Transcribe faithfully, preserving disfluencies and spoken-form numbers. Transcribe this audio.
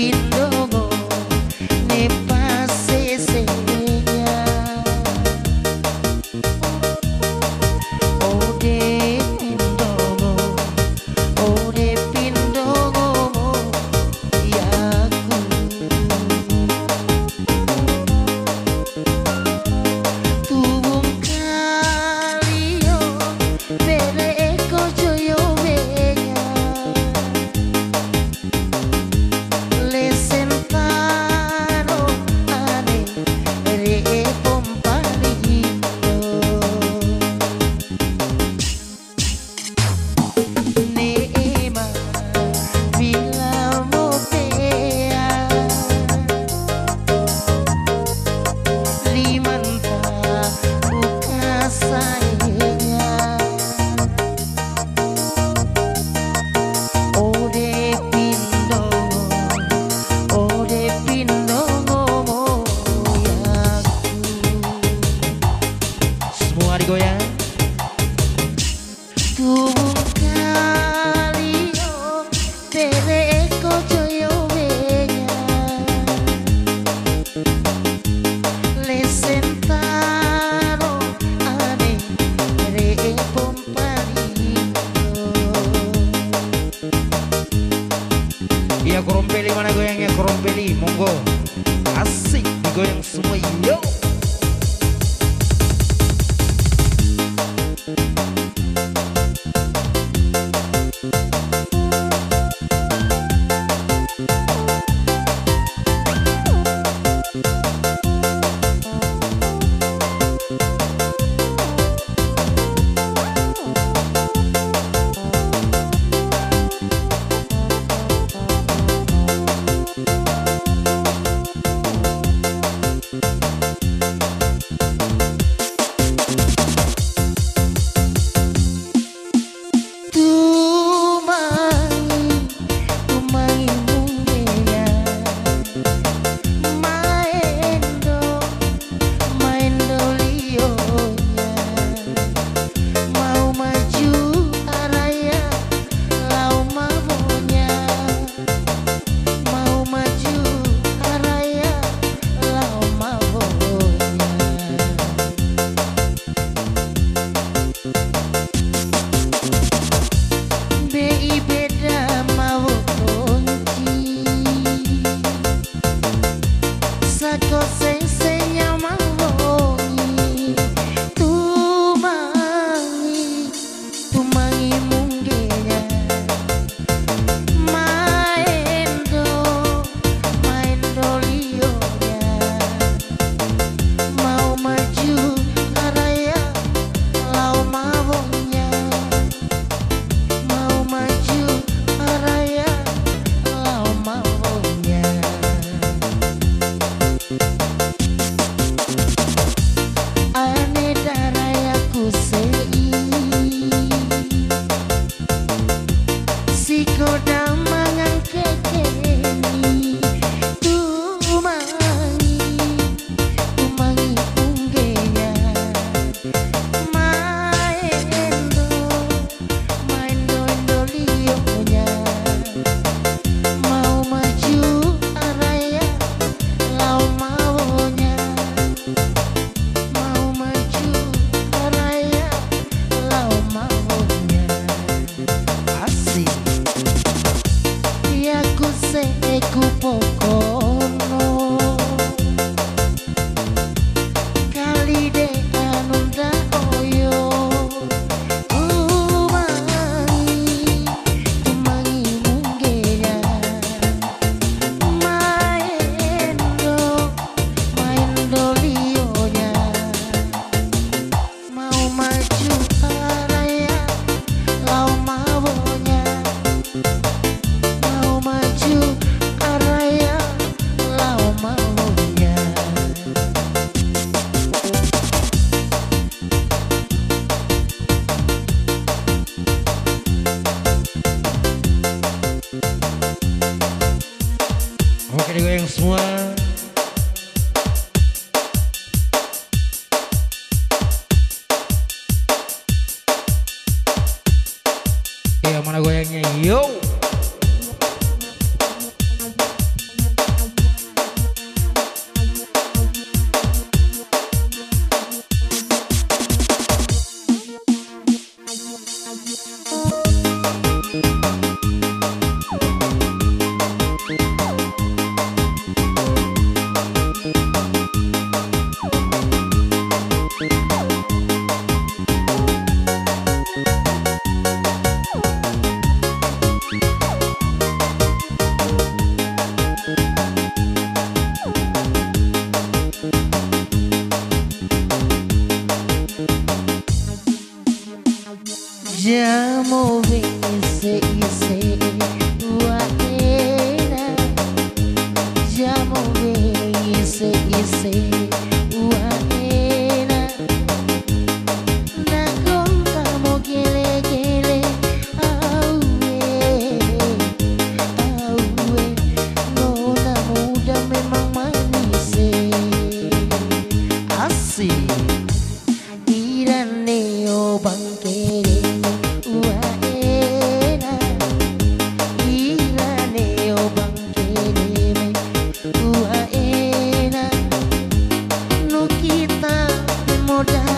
pindongo ne pasesenya ode pindongo ode pindongo yaku tubung kalio bere eko joyo benya lesentano ane re pomparito neema bila mopea limanta buka sayanya ode pindongo ode pindongo moyaku semua digoyang tubung kalio bere eko joyo benya lesentano ane re pomparito. Iya korompeli mana goyangnya korompeli monggo asik digoyang semua yo. Tumangi, tumangi mungenya maendo, maendo lionya mau maju araya lau mavonya mau maju araya lau mavonya Bei beda mau kunci sako sensenya mawongi tumangi tumangi munggenya maendo maendo lionya mau maju araya lau mawonnya mau maju araya lau maunya ane darayaku sei si kodang mangang kekeni tumangi tumangi unggenya maendo maendo indolionya mau maju araya lau maunya mau maju araya lau maunya asik yaku seku pokono kali de anunda oyo tumangi tumangi munggenya maendo maendo lionya mau maju araya lau mavonya mau maju araya lau mavonya oke digoyang semua. Iya mana goyangnya yo. jamu ise ise waena jamu ise ise waena nakong kamu gile gile awe awe nona muda memang manis asik iraneo bangkere waena iraneo bangkere waena no kita moda